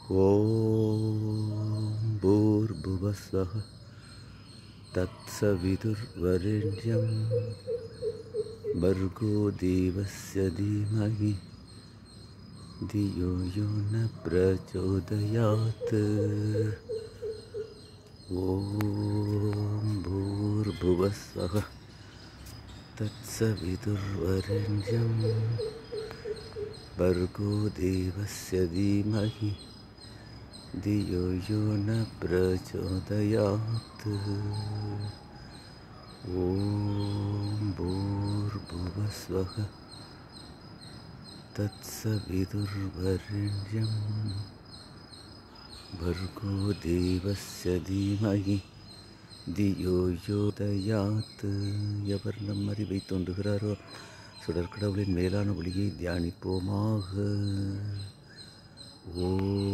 ஓம் பூர்புவஸ்வஹ தத்சவிதுர்வரெண்யம் பர்கோ தேவஸ்ய தீமஹி தியோ யோ ந பிரச்சோதயாத். ஓம் பூர்புவஸ்வஹ தத்சவிதுர்வரெண்யம் பர்கோ தேவஸ்ய தீமஹி தியோ யோ ந பிரச்சோதயாத். ஓம் பூர்புவஸ்வஹ தத்சவிதுர்வரெண்யம் பர்கோ தேவஸ்ய தீமஹி தியோ யோ தயாத். எவர் நம் அறிவை தோன்றுகிறாரோ சுடற்கடவுளின் மேலான ஒளியை தியானிப்போமாக. ஓம்